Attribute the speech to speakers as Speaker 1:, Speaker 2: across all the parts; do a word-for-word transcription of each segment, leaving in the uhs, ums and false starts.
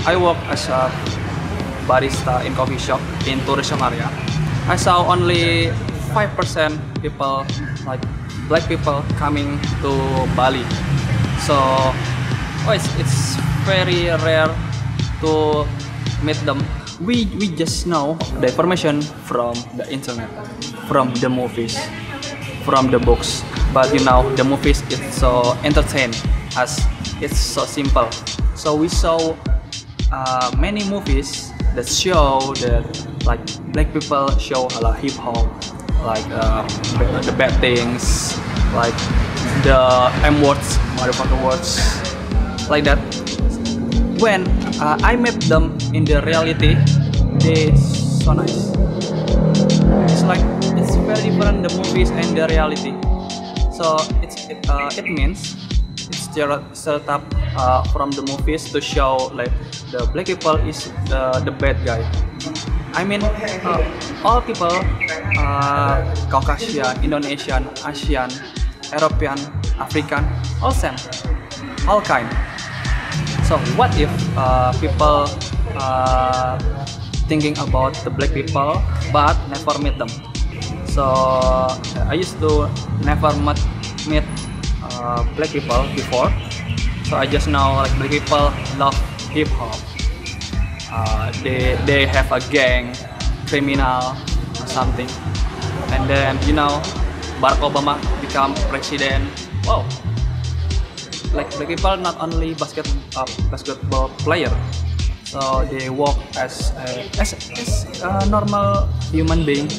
Speaker 1: I work as a barista in coffee shop in tourism area. I saw only five percent people, like black people, coming to Bali. So oh, it's, it's very rare to meet them. We we just know the information from the internet, from the movies, from the books. But you know, the movies is so entertaining as it's so simple. So we saw uh, many movies that show that like black people show a lot hip hop, like uh, the bad things, like the M words, motherfucker words, like that. When uh, I met them in the reality, they so nice. It's like it's very different the movies and the reality. So it's it, uh, it means it's set up uh, from the movies to show like the black people is the, the bad guy. I mean uh, all people, uh, Caucasian, Indonesian, Asian, European, African, all same, all kind. So what if uh, people uh, thinking about the black people but never meet them? So I used to never met, meet uh, black people before. So I just know like black people love hip hop. Uh, they they have a gang, criminal or something. And then you know Barack Obama become president. Wow. Like black people not only basket uh, basketball player, so they work as a, as, as a normal human being.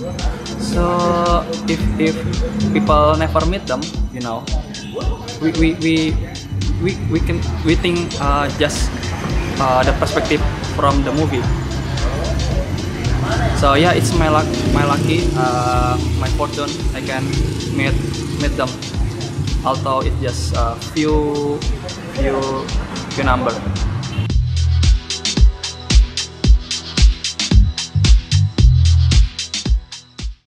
Speaker 1: So if if people never meet them, you know, we we we we, we can we think uh, just uh, the perspective from the movie. So yeah, it's my luck, my lucky, uh, my fortune. I can meet meet them. Although it's just a few few few number.